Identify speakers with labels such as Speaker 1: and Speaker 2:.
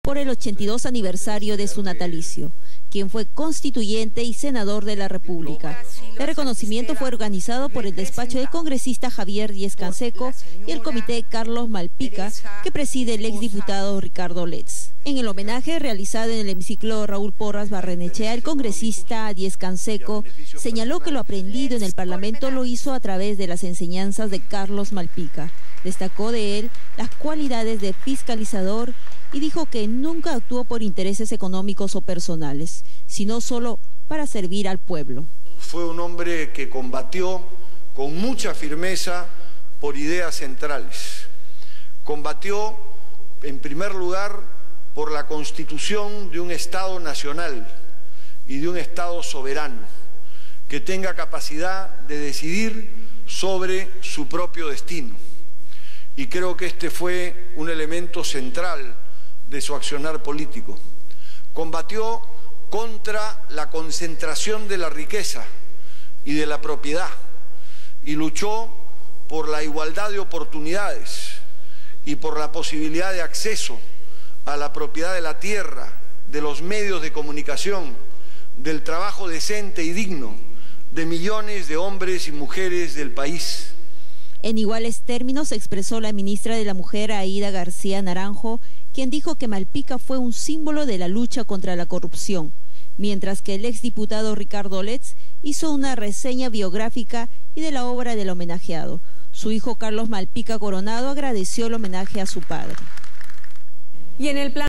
Speaker 1: por el 82 aniversario de su natalicio, quien fue constituyente y senador de la República. El reconocimiento fue organizado por el despacho del congresista Javier Díez-Canseco y el comité Carlos Malpica, que preside el exdiputado Ricardo Letts. En el homenaje realizado en el hemiciclo Raúl Porras Barrenechea, el congresista Díez-Canseco señaló que lo aprendido en el Parlamento lo hizo a través de las enseñanzas de Carlos Malpica. Destacó de él las cualidades de fiscalizador y dijo que nunca actuó por intereses económicos o personales, sino solo para servir al pueblo.
Speaker 2: Fue un hombre que combatió con mucha firmeza por ideas centrales. Combatió, en primer lugar, por la constitución de un Estado nacional y de un Estado soberano, que tenga capacidad de decidir sobre su propio destino. Y creo que este fue un elemento central de su accionar político. Combatió contra la concentración de la riqueza y de la propiedad y luchó por la igualdad de oportunidades y por la posibilidad de acceso a la propiedad de la tierra, de los medios de comunicación, del trabajo decente y digno de millones de hombres y mujeres del país.
Speaker 1: En iguales términos expresó la ministra de la Mujer, Aída García Naranjo, quien dijo que Malpica fue un símbolo de la lucha contra la corrupción, mientras que el exdiputado Ricardo Letts hizo una reseña biográfica y de la obra del homenajeado. Su hijo Carlos Malpica Coronado agradeció el homenaje a su padre.
Speaker 3: Y en el plan